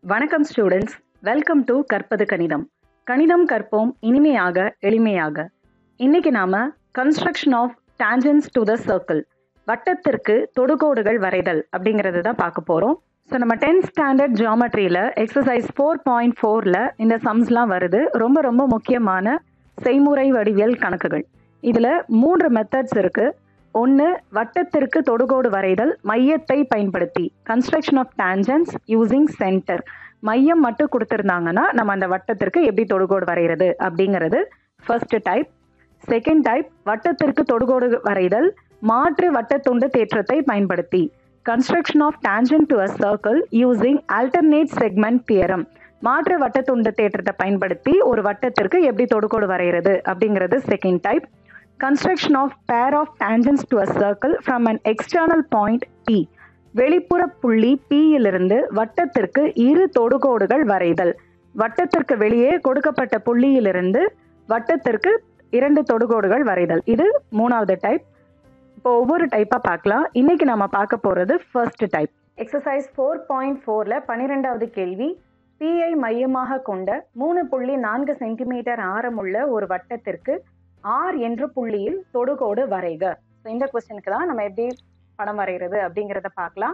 வணக்கம் students, welcome to கற்பது கணிதம். கணிதம் கற்போம் இனிமையாக எளிமையாக. இன்னைக்கு நாம construction of tangents to the circle, வட்டத்திற்கு தொடுகோடுகள் வரைதல் அப்படிங்கிறது தான் பார்க்க போறோம். ஸோ நம்ம 10th ஸ்டாண்டர்ட் ஜியாமெட்ரியில் எக்ஸசைஸ் 4.4ல் இந்த சம்ஸ்லாம் வருது. ரொம்ப ரொம்ப முக்கியமான செய்முறை வடிவியல் கணக்குகள். இதில் 3 மெத்தட்ஸ் இருக்கு. ஒன்று, வட்டத்திற்கு தொடுகோடு வரைதல் மையத்தை பயன்படுத்தி, construction of tangents using centre. மையம் மட்டும் கொடுத்துருந்தாங்கன்னா நம்ம அந்த வட்டத்திற்கு எப்படி தொடுகோடு வரைகிறது அப்படிங்கிறது ஃபர்ஸ்ட் டைப். செகண்ட் டைப், வட்டத்திற்கு தொடுகோடு வரைதல் மாற்று வட்டத்துண்டு தேற்றத்தை பயன்படுத்தி, construction of tangent to a circle using alternate segment theorem. மாற்று வட்டத்துண்டு தேற்றத்தை பயன்படுத்தி ஒரு வட்டத்திற்கு எப்படி தொடுகோடு வரைகிறது அப்படிங்கிறது second type. Construction of pair of tangents to a circle from an external point P. வெளிப்புற புள்ளி P இலிருந்து வட்டத்திற்கு இரு தொடுகோடுகள் வரைதல். வட்டத்திற்கு வெளியே கொடுக்கப்பட்ட புள்ளியிலிருந்து வட்டத்திற்கு 2 தொடுகோடுகள் வரைதல். இது 3வது டைப். இப்போ ஒவ்வொரு டைப்பா பார்க்கலாம். இன்னைக்கு நம்ம பார்க்க போறது ஃபர்ஸ்ட் டைப். எக்ஸசைஸ் 4.4ல 12வது கேள்வி, P-ஐ மையமாக கொண்ட 3.4 சென்டிமீட்டர் ஆரமுள்ள ஒரு வட்டத்திற்கு R என்ற புள்ளியில் தொடுகோடு வரைக. இந்த கொஸ்டினுக்கு தான் நம்ம எப்படி படம் வரைகிறது அப்படிங்கிறத பார்க்கலாம்.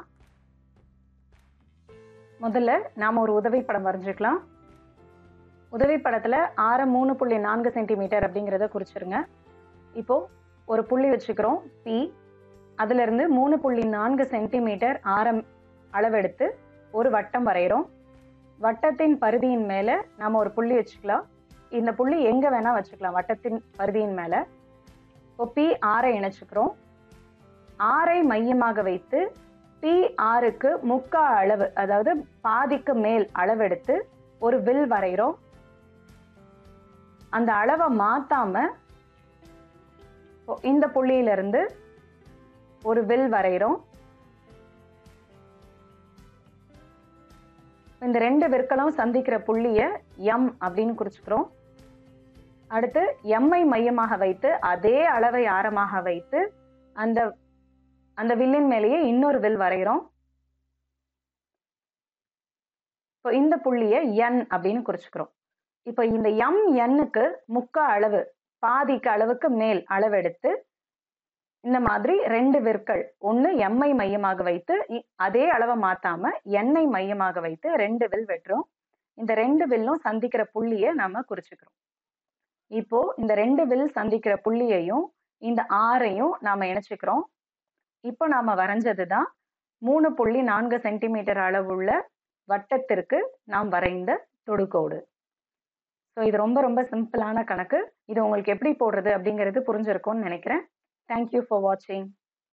முதல்ல நாம ஒரு உதவி படம் வரைஞ்சிக்கலாம். உதவி படத்துல ஆரம் 3.4 சென்டிமீட்டர் அப்படிங்கிறத குறிச்சிருங்க. இப்போ ஒரு புள்ளி வச்சுக்கிறோம் P. அதுல இருந்து 3.4 சென்டிமீட்டர் ஆரம் அளவெடுத்து ஒரு வட்டம் வரைகிறோம். வட்டத்தின் பரிதியின் மேல நாம ஒரு புள்ளி வச்சுக்கலாம். இந்த புள்ளி எங்க வேணா வச்சுக்கலாம் வட்டத்தின் பரிதியின் மேல. இப்போ P ஆரை இணைச்சுக்கிறோம். ஆரை மையமாக வைத்து P6க்கு முக்கா அளவு, அதாவது பாதிக்கு மேல் அளவெடுத்து ஒரு வில் வரைகிறோம். அந்த அளவை மாத்தாம இந்த புள்ளியிலிருந்து ஒரு வில் வரைகிறோம். இந்த 2 விற்களும் சந்திக்கிற புள்ளிய M அப்படின்னு குறிச்சுக்கிறோம். அடுத்து M-ஐ மையமாக வைத்து அதே அளவை ஆரமாக வைத்து அந்த வில்லின் மேலேயே இன்னொரு வில் வரைகிறோம். இப்போ இந்த புள்ளிய N அப்படின்னு குறிச்சுக்கிறோம். இப்போ இந்த MN-க்கு முக்கா அளவு, பாதிக்கு அளவுக்கு மேல் அளவெடுத்து இந்த மாதிரி 2 விற்கள், ஒன்று M-ஐ மையமாக வைத்து அதே அளவை மாத்தாம N-ஐ மையமாக வைத்து 2 வில் வெட்டுறோம். இந்த 2 வில்லும் சந்திக்கிற புள்ளியை நாம குறிச்சுக்கிறோம். இப்போ இந்த 2 வில் சந்திக்கிற புள்ளியையும் இந்த ஆரையும் நாம இணைச்சுக்கிறோம். இப்போ நாம வரைஞ்சதுதான் 3.4 சென்டிமீட்டர் அளவுள்ள வட்டத்திற்கு நாம் வரைந்த தொடுகோடு. ஸோ இது ரொம்ப ரொம்ப சிம்பிளான கணக்கு. இது உங்களுக்கு எப்படி போடுறது அப்படிங்கிறது புரிஞ்சிருக்கும்னு நினைக்கிறேன். Thank you for watching.